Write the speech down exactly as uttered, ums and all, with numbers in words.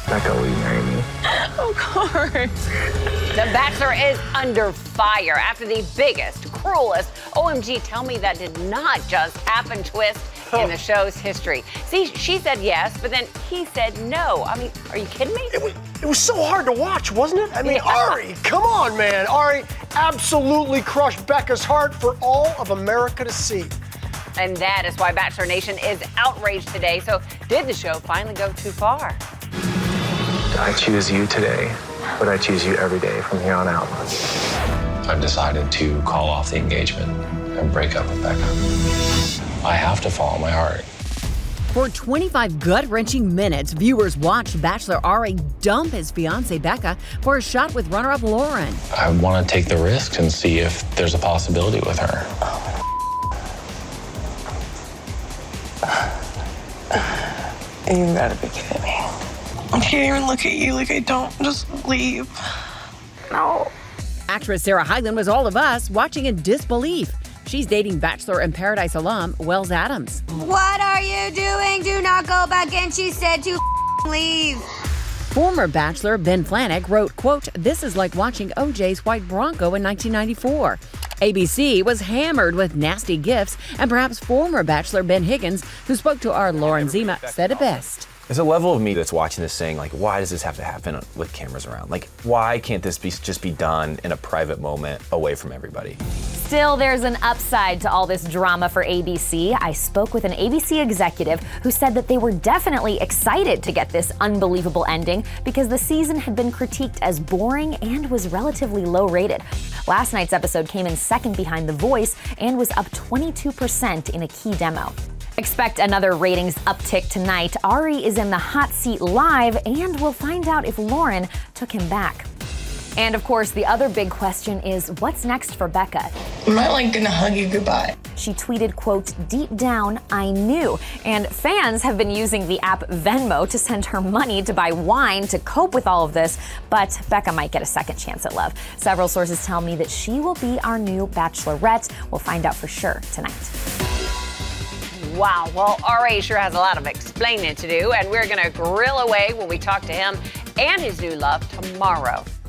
Becca, will you marry me? Of course. The Bachelor is under fire after the biggest, cruelest O M G tell me that did not just happen twist in the show's history. See, she said yes, but then he said no. I mean, are you kidding me? It was, it was so hard to watch, wasn't it? I mean, Yeah. Arie, come on, man. Arie absolutely crushed Becca's heart for all of America to see. And that is why Bachelor Nation is outraged today. So did the show finally go too far? I choose you today, but I choose you every day from here on out. I've decided to call off the engagement and break up with Becca. I have to follow my heart. For twenty-five gut-wrenching minutes, viewers watched Bachelor Arie dump his fiancée Becca for a shot with runner-up Lauren. I want to take the risk and see if there's a possibility with her. You gotta be kidding me. I can't even look at you like I don't. Just leave. No. Actress Sarah Hyland was all of us, watching in disbelief. She's dating Bachelor in Paradise alum Wells Adams. What are you doing? Do not go back in. She said to leave. Former Bachelor Ben Flajnik wrote, quote, "This is like watching O J's white Bronco in nineteen ninety-four. A B C was hammered with nasty gifts, and perhaps former Bachelor Ben Higgins, who spoke to our Lauren Zima, said it best. There's a level of me that's watching this saying, like, why does this have to happen with cameras around? Like, why can't this be just be done in a private moment away from everybody? Still, there's an upside to all this drama for A B C. I spoke with an A B C executive who said that they were definitely excited to get this unbelievable ending because the season had been critiqued as boring and was relatively low rated. Last night's episode came in second behind The Voice and was up twenty-two percent in a key demo. Expect another ratings uptick tonight. Arie is in the hot seat live, and we'll find out if Lauren took him back. And of course, the other big question is, what's next for Becca? Am I like gonna hug you goodbye? She tweeted, quote, "Deep down, I knew." And fans have been using the app Venmo to send her money to buy wine to cope with all of this, but Becca might get a second chance at love. Several sources tell me that she will be our new Bachelorette. We'll find out for sure tonight. Wow, well, Arie sure has a lot of explaining to do, and we're going to grill away when we talk to him and his new love tomorrow.